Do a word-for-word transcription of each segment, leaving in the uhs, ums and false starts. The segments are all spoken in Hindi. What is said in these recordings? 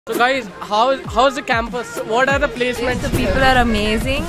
So guys, how how's the campus? What are the placements? The people are amazing.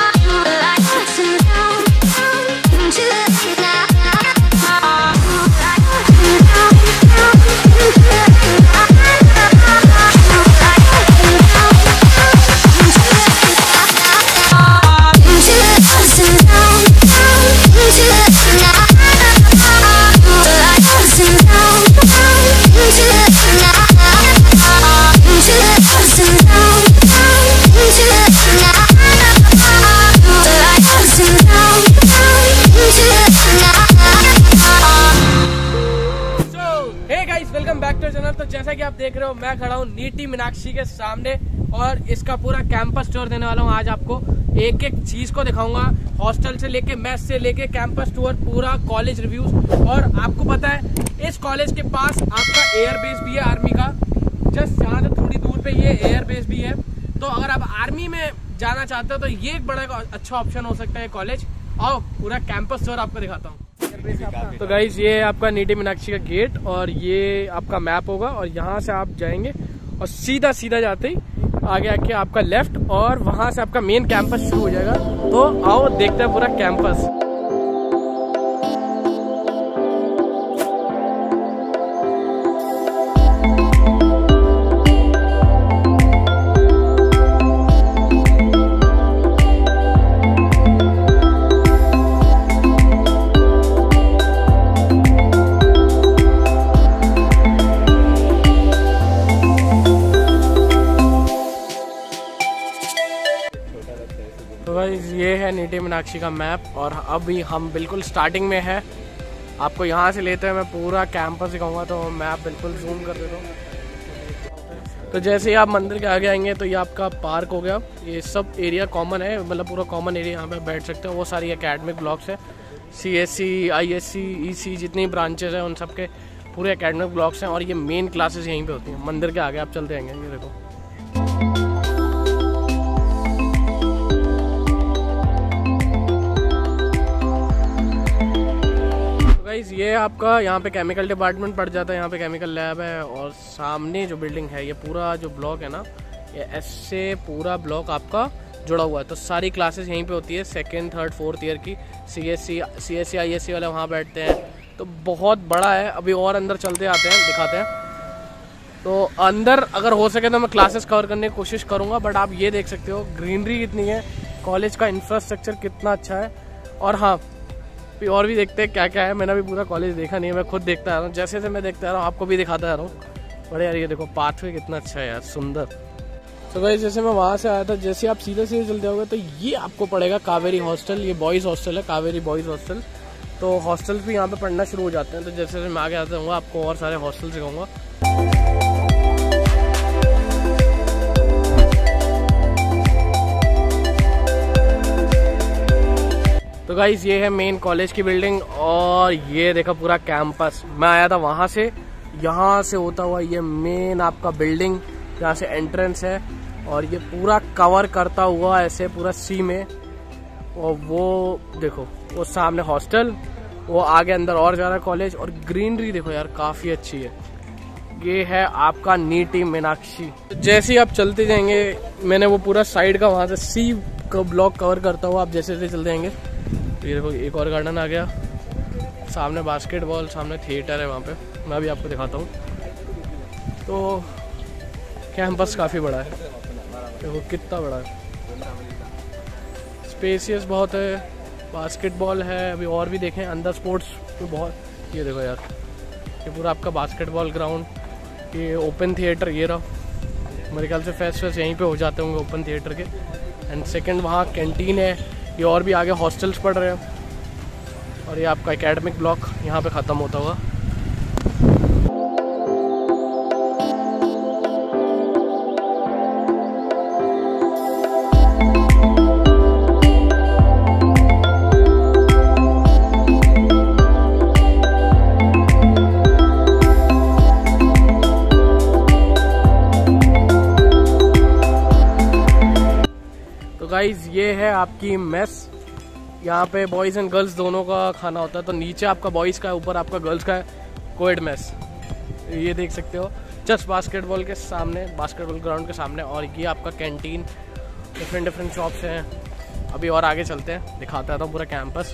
Welcome back to channel. तो जैसा कि आप देख रहे हो, मैं खड़ा हूँ नीटी मीनाक्षी के सामने और इसका पूरा कैंपस टूर देने वाला हूँ। आज आपको एक एक चीज को दिखाऊंगा, हॉस्टल से लेके मेस से लेके कैंपस टूर, पूरा कॉलेज रिव्यूज। और आपको पता है इस कॉलेज के पास आपका एयर बेस भी है आर्मी का, जस्ट यहाँ से थोड़ी दूर पे ये एयर बेस भी है। तो अगर आप आर्मी में जाना चाहते हो तो ये एक बड़ा अच्छा ऑप्शन हो सकता है कॉलेज। आओ पूरा कैंपस टूर आपको दिखाता हूँ। तो गाइज ये आपका नीटी मीनाक्षी का गेट और ये आपका मैप होगा और यहाँ से आप जाएंगे और सीधा सीधा जाते ही आगे आके आपका लेफ्ट और वहां से आपका मेन कैंपस शुरू हो जाएगा। तो आओ देखते हैं पूरा कैंपस। तो गाइस ये है नीटी मीनाक्षी का मैप और अभी हम बिल्कुल स्टार्टिंग में है। आपको यहाँ से लेते हैं, मैं पूरा कैंपस दिखाऊंगा। तो मैप बिल्कुल जूम कर देता हूँ। तो जैसे ही आप मंदिर के आगे आएंगे तो ये आपका पार्क हो गया। ये सब एरिया कॉमन है, मतलब पूरा कॉमन एरिया, यहाँ पे बैठ सकते हो। वो सारी एकेडमिक ब्लॉक्स है, सी एस सी, आई एस सी, ई सी, जितनी ब्रांचेज हैं उन सब के पूरे एकेडमिक ब्लॉक्स हैं। और ये मेन क्लासेस यहीं पर होती हैं। मंदिर के आगे आप चलते आएंगे, ये देखो। ये आपका यहाँ पे केमिकल डिपार्टमेंट पड़ जाता है, यहाँ पे केमिकल लैब है। और सामने जो बिल्डिंग है, ये पूरा जो ब्लॉक है ना, ये ऐसे पूरा ब्लॉक आपका जुड़ा हुआ है। तो सारी क्लासेस यहीं पे होती है, सेकंड, थर्ड, फोर्थ ईयर की। C S C, C S C, I S C वाले वहाँ बैठते हैं। तो बहुत बड़ा है। अभी और अंदर चलते आते हैं, दिखाते हैं। तो अंदर अगर हो सके तो मैं क्लासेस कवर करने की कोशिश करूँगा। बट आप ये देख सकते हो ग्रीनरी कितनी है, कॉलेज का इंफ्रास्ट्रक्चर कितना अच्छा है। और हाँ, और भी देखते हैं क्या क्या है। मैंने अभी पूरा कॉलेज देखा नहीं है, मैं खुद देखता आ रहा हूँ। जैसे जैसे मैं देखता आ रहा हूँ आपको भी दिखाता आ रहा हूँ। बड़े यार ये देखो पाथवे कितना अच्छा है यार, सुंदर। तो भाई जैसे मैं वहाँ से आया था, जैसे आप सीधे सीधे चलते होगे तो ये आपको पड़ेगा कावेरी हॉस्टल। ये बॉयज़ हॉस्टल है, कावेरी बॉयज़ हॉस्टल। तो हॉस्टल्स भी यहाँ पे पढ़ना शुरू हो जाते हैं। तो जैसे जैसे मैं आगे आता हूँ आपको और सारे हॉस्टल दिखाऊंगा। तो गाइस ये है मेन कॉलेज की बिल्डिंग और ये देखा पूरा कैंपस। मैं आया था वहां से, यहाँ से होता हुआ ये मेन आपका बिल्डिंग, यहाँ से एंट्रेंस है। और ये पूरा कवर करता हुआ ऐसे पूरा सी में। और वो देखो वो सामने हॉस्टल, वो आगे अंदर और जा रहा है कॉलेज। और ग्रीनरी देखो यार काफी अच्छी है। ये है आपका नीटी मीनाक्षी। जैसे ही आप चलते जाएंगे, मैंने वो पूरा साइड का वहां से सी का ब्लॉक कवर करता हुआ आप जैसे जैसे चलते जाएंगे। ये देखो एक और गार्डन आ गया, सामने बास्केटबॉल, सामने थिएटर है वहाँ पे, मैं भी आपको दिखाता हूँ। तो कैंपस काफ़ी बड़ा है, देखो कितना बड़ा है, स्पेसियस बहुत है। बास्केटबॉल है, अभी और भी देखें अंदर स्पोर्ट्स तो बहुत। ये देखो यार, ये पूरा आपका बास्केटबॉल ग्राउंड, ये ओपन थिएटर, ये रहा। मेरे ख्याल से फेस्ट फेस्ट यहीं पे हो जाते होंगे ओपन थिएटर के। एंड सेकंड वहाँ कैंटीन है। ये और भी आगे हॉस्टल्स पढ़ रहे हैं। और ये आपका एकेडमिक ब्लॉक यहाँ पे ख़त्म होता हुआ। तो गाइज ये है आपकी मेस। यहाँ पे बॉयज़ एंड गर्ल्स दोनों का खाना होता है। तो नीचे आपका बॉयज़ का है, ऊपर आपका गर्ल्स का है, कोएड मेस। ये देख सकते हो। जस्ट बास्केटबॉल के सामने, बास्केटबॉल ग्राउंड के सामने। और ये आपका कैंटीन, डिफरेंट डिफरेंट शॉप्स हैं। अभी और आगे चलते हैं, दिखाता था पूरा कैंपस।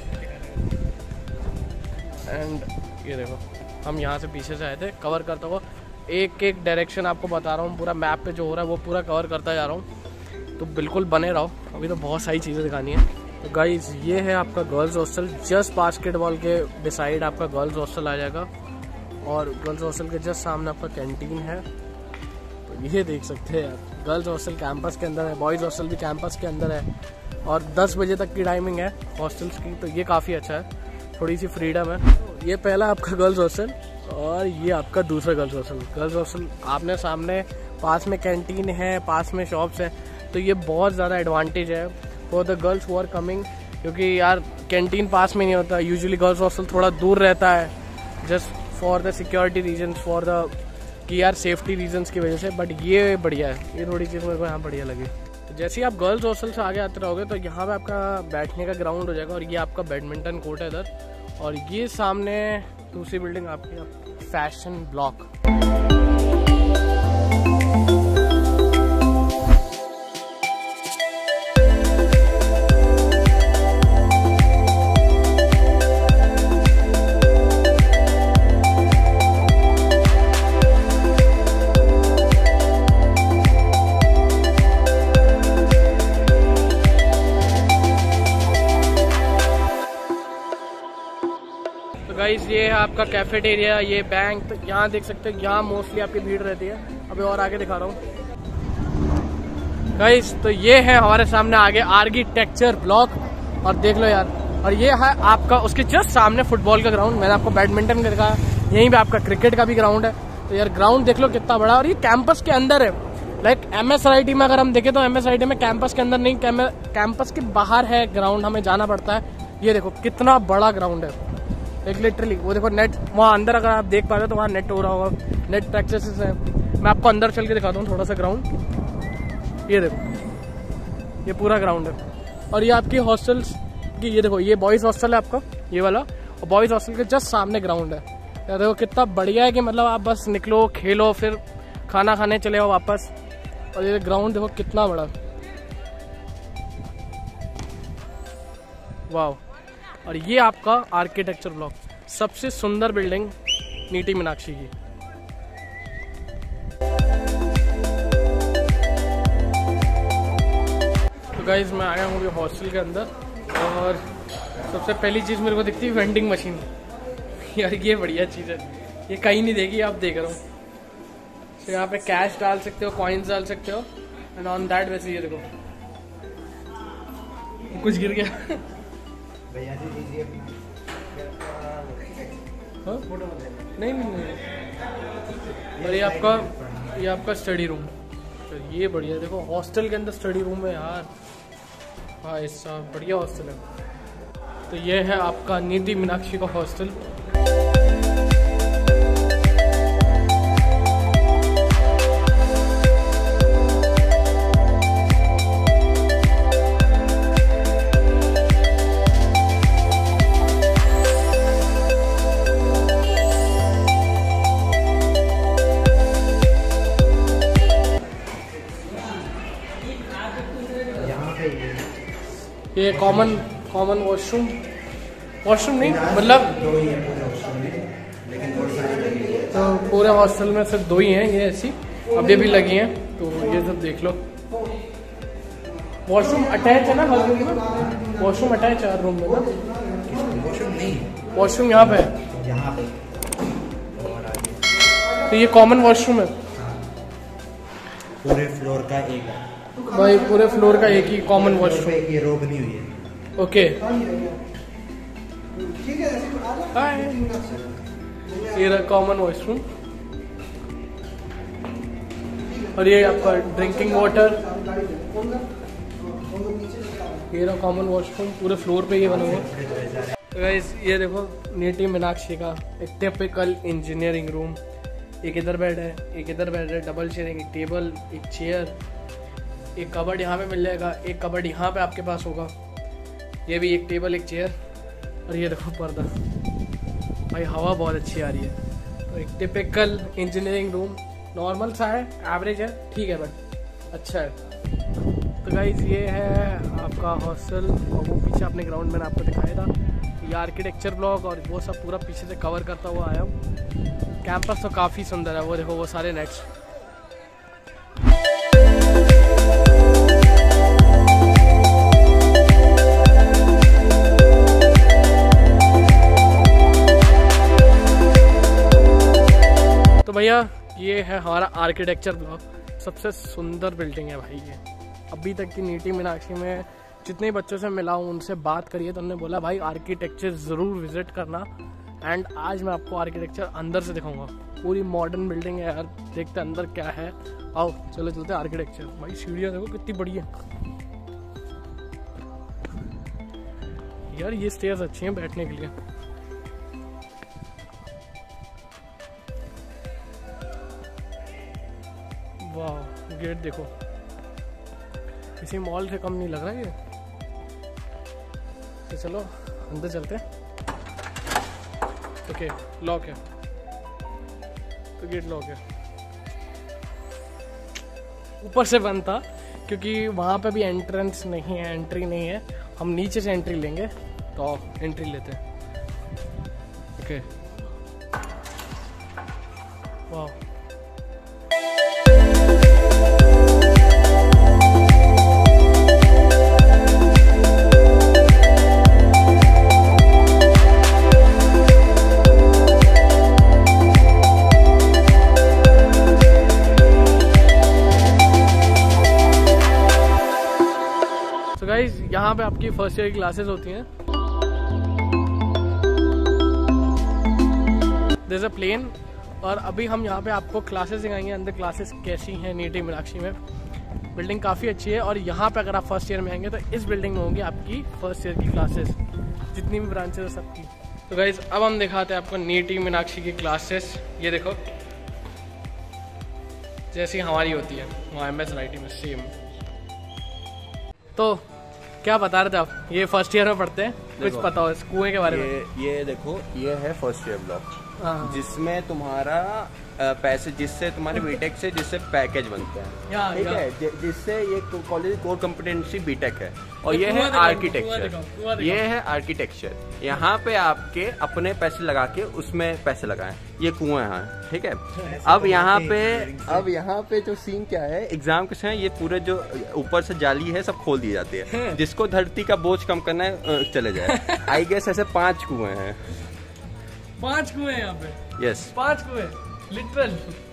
एंड ये देखो, हम यहाँ से पीछे से आए थे, कवर करता हुआ एक एक डायरेक्शन आपको बता रहा हूँ, पूरा मैप पे जो हो रहा है वो पूरा कवर करता जा रहा हूँ। तो बिल्कुल बने रहो, अभी तो बहुत सारी चीज़ें दिखानी है। तो गाइस ये है आपका गर्ल्स हॉस्टल, जस्ट बास्केटबॉल के डिसाइड आपका गर्ल्स हॉस्टल आ जाएगा। और गर्ल्स हॉस्टल के जस्ट सामने आपका कैंटीन है। तो ये देख सकते हैं यार, गर्ल्स हॉस्टल कैंपस के अंदर है, बॉयज़ हॉस्टल भी कैंपस के अंदर है। और दस बजे तक की टाइमिंग है हॉस्टल्स की, तो ये काफ़ी अच्छा है, थोड़ी सी फ्रीडम है। ये पहला आपका गर्ल्स हॉस्टल और ये आपका दूसरा गर्ल्स हॉस्टल। गर्ल्स हॉस्टल आपने सामने, पास में कैंटीन है, पास में शॉप्स हैं, तो ये बहुत ज़्यादा एडवांटेज है for the girls who are coming. क्योंकि यार कैंटीन पास में नहीं होता, यूजुअली गर्ल्स हॉस्टल थोड़ा दूर रहता है, just for the security reasons, for the कि यार सेफ्टी रीजन्स की वजह से। बट ये बढ़िया है, ये थोड़ी चीज़ मेरे को यहाँ बढ़िया लगी। तो जैसे ही आप गर्ल्स हॉस्टल से आगे आते रहोगे तो यहाँ पे आपका बैठने का ग्राउंड हो जाएगा। और ये आपका बैडमिंटन कोर्ट है इधर। और ये सामने दूसरी बिल्डिंग आपकी फैशन ब्लॉक। गाइस ये है आपका कैफेटेरिया, ये बैंक। तो यहाँ देख सकते हो, यहाँ मोस्टली आपकी भीड़ रहती है। अभी और आगे दिखा रहा हूँ गाइस। तो ये है हमारे सामने आगे आर्किटेक्चर ब्लॉक, और देख लो यार। और ये है आपका उसके जस्ट सामने फुटबॉल का ग्राउंड। मैंने आपको बैडमिंटन का दिखाया, यहीं पे आपका क्रिकेट का भी ग्राउंड है। तो यार ग्राउंड देख लो कितना बड़ा, और ये कैंपस के अंदर है। Like M S I I T में अगर हम देखें तो M S I I T में कैंपस के अंदर नहीं, कैंपस के बाहर है ग्राउंड, हमें जाना पड़ता है। ये देखो कितना बड़ा ग्राउंड है, एक लिटरली। वो देखो नेट, वहाँ अंदर अगर आप देख पा रहे हो तो वहाँ नेट हो रहा होगा, नेट प्रैक्टिस है। मैं आपको अंदर चल के दिखाता हूँ थोड़ा सा ग्राउंड। ये देखो, ये पूरा ग्राउंड है। और ये आपकी हॉस्टल्स की, ये देखो ये बॉयज़ हॉस्टल है आपका, ये वाला। और बॉयज़ हॉस्टल के जस्ट सामने ग्राउंड है। यार देखो कितना बढ़िया है कि मतलब आप बस निकलो, खेलो, फिर खाना खाने चले आओ वापस। और ये ग्राउंड देखो कितना बड़ा, वाह। और ये आपका आर्किटेक्चर ब्लॉक, सबसे सुंदर बिल्डिंग नीति मीनाक्षी की। तो गाइज मैं आया हूँ अभी हॉस्टल के अंदर, और सबसे पहली चीज़ मेरे को दिखती है वेंडिंग मशीन। यार ये बढ़िया चीज़ है, ये कहीं नहीं देगी, आप देख रहा हूँ। तो यहाँ पे कैश डाल सकते हो, कॉइन्स डाल सकते हो, एंड ऑन दैट वैसे ये देखो कुछ गिर गया। भैया जी दीजिए हाँ? नहीं नहीं नहीं। और ये आपका, ये आपका स्टडी रूम। तो ये बढ़िया, देखो हॉस्टल के अंदर स्टडी रूम है यार। हाँ ऐसा बढ़िया हॉस्टल है। तो ये है आपका नीति मीनाक्षी का हॉस्टल। ये कॉमन कॉमन वॉशरूम, वॉशरूम नहीं मतलब तो पूरे हॉस्टल में सिर्फ दो ही हैं ये ऐसी, अभी अभी लगी हैं। तो ये सब देख लो। वॉशरूम अटैच है ना हर रूम में? वॉशरूम अटैच है हर रूम में ना? वॉशरूम नहीं, वॉशरूम यहाँ पे है, यहाँ पे। तो ये कॉमन वॉशरूम है पूरे फ्लोर का एक है भाई, पूरे फ्लोर का एक ही कॉमन वॉशरूम। ये रो बनी हुई है। ओके ये रहा कॉमन वॉशरूम। और ये आपका ड्रिंकिंग वाटर, ये रहा कॉमन वॉशरूम, पूरे फ्लोर पे ये बना हुआ है। तो गाइस ये देखो नीति मीनाक्षी का एक टिपिकल इंजीनियरिंग रूम। एक इधर बेड है, एक इधर बेड है, डबल शेयरिंग, एक टेबल, एक चेयर, एक कबर्ड यहाँ पे मिल जाएगा, एक कबर्ड यहाँ पे आपके पास होगा। ये भी एक टेबल, एक चेयर। और ये देखो पर्दा, भाई हवा बहुत अच्छी आ रही है। तो एक टिपिकल इंजीनियरिंग रूम नॉर्मल सा है, एवरेज है, ठीक है बट अच्छा है। तो गाइज ये है आपका हॉस्टल और वो पीछे अपने ग्राउंड मैंने आपको दिखाया था। ये आर्किटेक्चर ब्लॉक और वो सब पूरा पीछे से कवर करता हुआ आया हूँ। कैंपस तो काफ़ी सुंदर है, वो देखो वो सारे नेट्स। तो भैया ये है हमारा आर्किटेक्चर ब्लॉक, सबसे सुंदर बिल्डिंग है भाई ये। अभी तक की नीति मीनाक्षी में जितने बच्चों से मिला हूँ उनसे बात करिए तो उन्होंने बोला भाई आर्किटेक्चर ज़रूर विजिट करना। एंड आज मैं आपको आर्किटेक्चर अंदर से दिखाऊंगा। पूरी मॉडर्न बिल्डिंग है यार, देखते अंदर क्या है। आओ चलो चलते आर्किटेक्चर। भाई सीढ़ियाँ देखो कितनी बड़ी है यार, ये स्टेयर्स अच्छी हैं बैठने के लिए। वाह गेट देखो, किसी मॉल से कम नहीं लग रहा ये। तो चलो अंदर चलते हैं। ओके लॉक है, तो गेट लॉक है। ऊपर से बंद था क्योंकि वहाँ पे भी एंट्रेंस नहीं है, एंट्री नहीं है। हम नीचे से एंट्री लेंगे तो एंट्री लेते हैं। ओके वाह यहाँ पे आपकी फर्स्ट ईयर की क्लासेस होती हैं। देयर इज अ प्लेन और अभी हम यहाँ पे आपको क्लासेस दिखाएंगे। अंदर क्लासेस कैसी हैं नीति मीनाक्षी में। बिल्डिंग काफ़ी अच्छी है और यहाँ पे अगर आप फर्स्ट ईयर में आएंगे तो इस बिल्डिंग में होंगी आपकी फर्स्ट ईयर की क्लासेस, जितनी भी ब्रांचेस है सबकी। तो गाइज अब हम दिखाते हैं आपको नीति मीनाक्षी की क्लासेस। ये देखो जैसी हमारी होती है वहाँ एम एस राइटी में सेम। तो क्या बता रहे थे आप? ये फर्स्ट ईयर में पढ़ते हैं, कुछ पता हो इस कुएं के बारे ये, में? ये देखो ये है फर्स्ट ईयर ब्लॉक जिसमें तुम्हारा पैसे जिससे तुम्हारे बीटेक से जिससे पैकेज बनते हैं, ठीक है, जिससे ये कॉलेज कोर कॉम्पिटेंसी बीटेक है। और ये है आर्किटेक्चर, ये है आर्किटेक्चर। यहाँ पे आपके अपने पैसे लगा के उसमें पैसे लगाएं। ये कुआं है, ठीक है। अब यहाँ पे अब यहाँ पे जो सीन क्या है, एग्जाम के समय ये पूरे जो ऊपर से जाली है सब खोल दी जाती है, जिसको धरती का बोझ कम करना है चले जाए। आई गेस ऐसे पांच कुएं हैं। पांच कुएं यहाँ पे? यस पांच कुएं लिटरल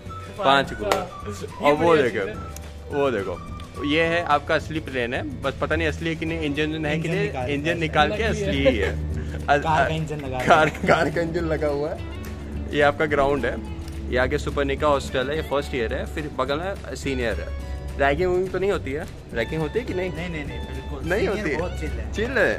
पांच कुएं। और वो देखो वो देखो ये है आपका असली प्लेन है, बस पता नहीं असली है कि नहीं, इंजन है कि नहीं, इंजन निकाल के असली ही है। कार का इंजन लगा कार कार का इंजन लगा हुआ है। ये आपका ग्राउंड है, ये आगे सुपरनिका हॉस्टल है, ये फर्स्ट ईयर है, फिर बगल में सीनियर है। रैगिंग वैगिंग तो नहीं होती है? रैगिंग होती है कि नहीं? नहीं नहीं नहीं बिल्कुल नहीं होती है, बहुत चिल है। चिल है,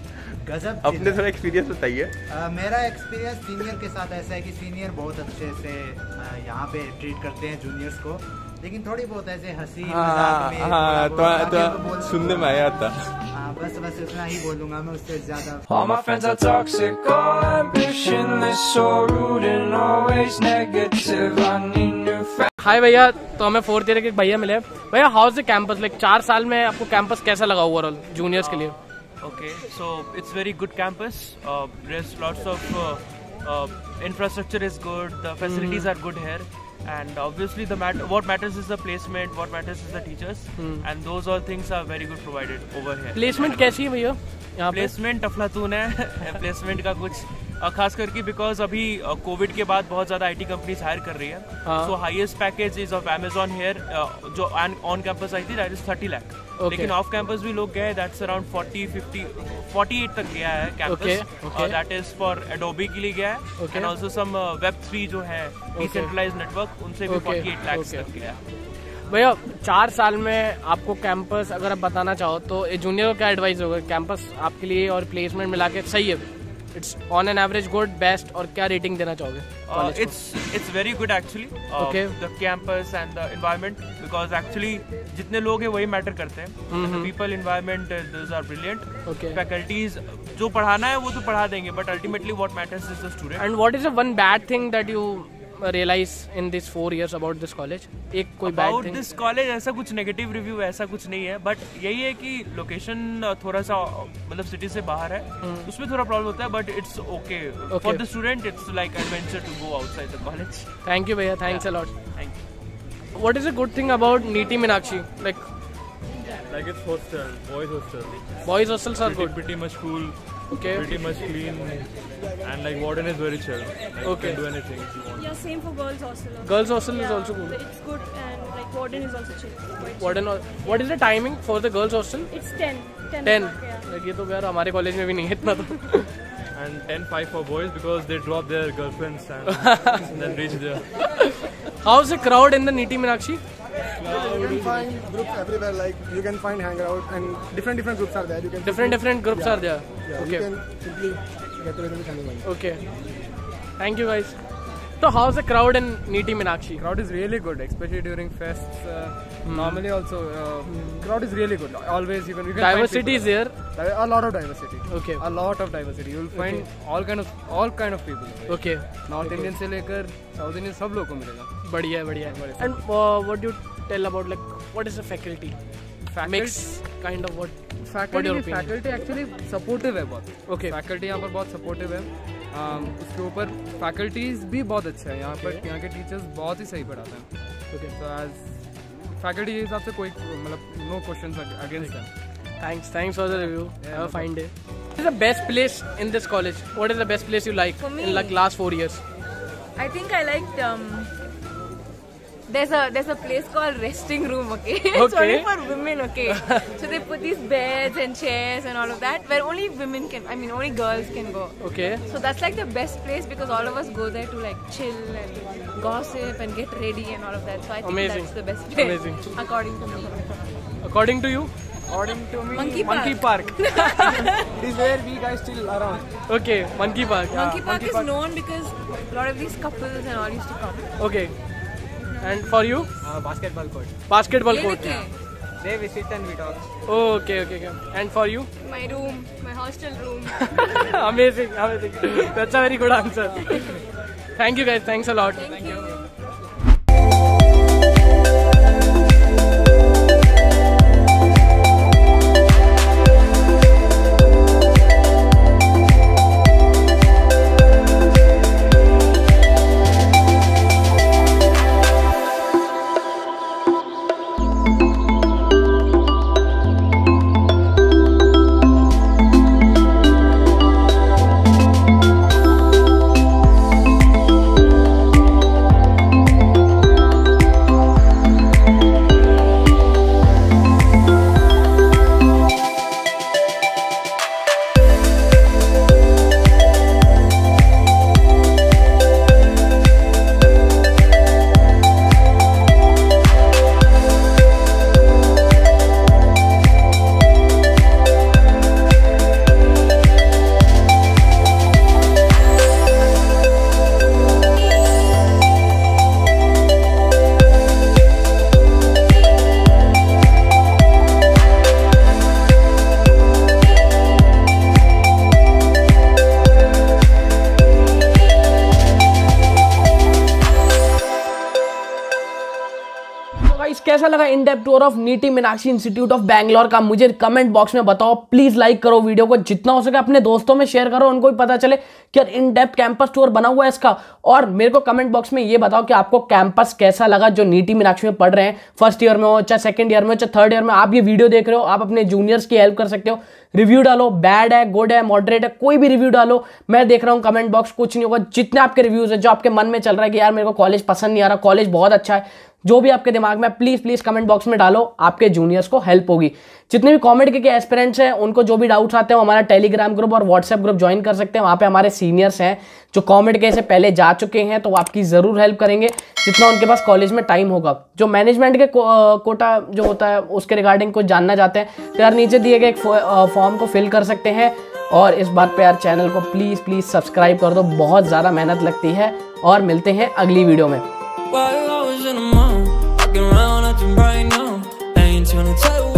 गजब। अपने थोड़ा एक्सपीरियंस बताइए। मेरा एक्सपीरियंस सीनियर के साथ ऐसा है कि सीनियर बहुत अच्छे से यहाँ पे ट्रीट करते हैं जूनियर्स को, लेकिन थोड़ी बहुत ऐसे हंसी मजाक में हाँ, तो, तो सुनने में आया था। हाँ बस बस उतना ही बोलूंगा मैं, उससे ज्यादा। All my friends are toxic, all ambitionless, so rude and always negative. I need new friends. हाय भैया, तो हमें फोर्थ ईयर के भैया मिले। भैया how is the campus? Like चार साल में आपको कैंपस कैसा लगा ओवरऑल जूनियर्स के लिए? Okay, so it's very good campus. Uh, there's lots of uh, uh, infrastructure is good. The facilities Mm. are good here, and obviously the mat- what matters is the placement. What matters is the teachers, Mm. and those all things are very good provided over here. Placement कैसी है भैया यहाँ पे? प्लेसमेंट अफलातून है। प्लेसमेंट का कुछ uh, खास करके बिकॉज अभी कोविड uh, के बाद बहुत ज्यादा आईटी कंपनीज हायर कर रही है। हाँ. So highest package is of Amazon here, जो ऑन कैंपस आई थी that is thirty lakh. Okay. लेकिन ऑफ कैंपस भी लोग गए, that's around forty fifty forty eight तक गया है Okay, campus. okay. That is for Adobe के लिए गया है, Okay. And also some web three जो है डिसेंट्रलाइज्ड नेटवर्क, उनसे भी Okay, forty eight lakh okay. तक गया है। भैया चार साल में आपको कैंपस अगर आप बताना चाहो तो जूनियर को क्या एडवाइस होगा? कैंपस आपके लिए और प्लेसमेंट मिला के सही है? It's on an average good, best, और क्या रेटिंग देना चाहोगे? Uh, it's it's very good actually. Uh, Okay. The campus and the environment, because actually जितने लोग हैं वही मैटर करते हैं. The people, environment, uh, those are brilliant. Okay. Faculties जो पढ़ाना है वो तो पढ़ा देंगे, but ultimately what matters is the student. And what is the one bad thing that you realize in these four years about this college? एक कोई bad About thing? this college ऐसा कुछ negative review ऐसा कुछ नहीं है, but यही है कि location थोड़ा सा मतलब city से बाहर है, उसमें थोड़ा problem होता है, but it's okay. Okay. For the student, it's like adventure to go outside the college. Thank you भैया, thanks Yeah. a lot. Thank you. What is a good thing about Niti Meenakshi? Like Like it's hostel, boys hostel. boys hostels are Pretty, good. pretty much cool, Okay. pretty much clean, and like warden is very chill. Like Okay. you can do anything if you want. Yeah, same for girls hostel. also. Girls hostel is Yeah, also good. It's good and like warden is also chill. Quite What and what is the timing for the girls hostel? chill. It's ten. ten. ten. o'clock, yeah. Like ये तो यार हमारे कॉलेज में भी नहीं है इतना तो. And ten five for boys because they drop their girlfriends and then reach there. How's the crowd in the Niti Meenakshi? You can find groups everywhere, like you can find hangout and different different groups are there. You can Different different groups are there. Yeah, Okay. you can simply get together with anyone. Okay. Thank you guys. So how's the crowd in Niti Meenakshi? Crowd is really good, especially during fests. Uh, Normally also, uh, crowd is really good. Always you can, you can find Diversity is people. there. A lot of diversity. Okay. A lot of diversity. You will find all kind of all kind of people. Okay. North Indian से लेकर South Indian सब लोगों को मिलेगा. बढ़िया है बढ़िया है. And uh, what do you tell about like what is the faculty? Faculty- Mix kind of what? Faculty your opinion? faculty actually supportive है बहुत. Okay. Faculty यहाँ पर बहुत supportive है. Um, उसके ऊपर faculties भी बहुत अच्छे हैं. यहाँ पर यहाँ के teachers बहुत ही सही पढ़ाते हैं. Okay. So as faculty के हिसाब से कोई मतलब no questions against them. Thanks. Thanks for the review. Yeah, Have a no fine day. What is the best place in this college? What is the best place you like For me? in like last four years? I think I liked um there's a there's a place called resting room, okay? It's Okay. only for women, okay? So they put these beds and chairs and all of that where only women can, I mean only girls can go. Okay. So that's like the best place because all of us go there to like chill and gossip and get ready and all of that. So I think Amazing. that's the best place. Amazing. According to me. According to you? According to me, Monkey Park. Monkey Park. It is where we guys still around. Okay. Monkey Park. Monkey Park Monkey is Park. known because a lot of these couples and all used to come. Okay. And for you? Uh, basketball court. Basketball Ye court. likhe. There we sit and we talk. Okay, okay, okay. And for you? My room, my hostel room. Amazing, amazing. That's a very good answer. Thank you guys. Thanks a lot. Thank you. कैसा लगा in depth tour of Nitte Meenakshi institute of Bangalore का मुझे कमेंट बॉक्स में बताओ। प्लीज लाइक करो वीडियो को, जितना हो सके अपने दोस्तों में शेयर करो, उनको भी पता चले कि इन डेप्थ कैंपस टूर बना हुआ है इसका। और मेरे को कमेंट बॉक्स में ये बताओ कि आपको कैंपस कैसा लगा जो नीटी मीनाक्षी में पढ़ रहे हैं, फर्स्ट ईयर में हो चाहे सेकंड ईयर में हो चाहे थर्ड ईयर में, आप ये वीडियो देख रहे हो, आप अपने जूनियर्स की हेल्प कर सकते हो। रिव्यू डालो, बैड है, गुड है, मॉडरेट है, कोई भी रिव्यू डालो, मैं देख रहा हूँ कमेंट बॉक्स, कुछ नहीं होगा। जितने आपके रिव्यूज है, जो आपके मन में चल रहा है कि यार मेरे को कॉलेज पसंद नहीं आ रहा, कॉलेज बहुत अच्छा है, जो भी आपके दिमाग में, प्लीज प्लीज कमेंट बॉक्स में डालो, आपके जूनियर्स को हेल्प होगी। जितने भी कॉमेडी के, के एस्पिरेंट्स हैं, उनको जो भी डाउट्स आते हैं, हमारा टेलीग्राम ग्रुप और व्हाट्सएप ग्रुप ज्वाइन कर सकते हैं। वहाँ पे हमारे सीनियर्स हैं जो कॉमेडी के से पहले जा चुके हैं, तो वो आपकी ज़रूर हेल्प करेंगे जितना उनके पास कॉलेज में टाइम होगा। जो मैनेजमेंट के को, कोटा जो होता है उसके रिगार्डिंग कुछ जानना चाहते हैं तो यार नीचे दिए गए एक फॉर्म को फिल कर सकते हैं। और इस बात पे यार चैनल को प्लीज़ प्लीज़ सब्सक्राइब कर दो, बहुत ज़्यादा मेहनत लगती है। और मिलते हैं अगली वीडियो में। While I was in the mall, walking around acting right now, I ain't tryna tell you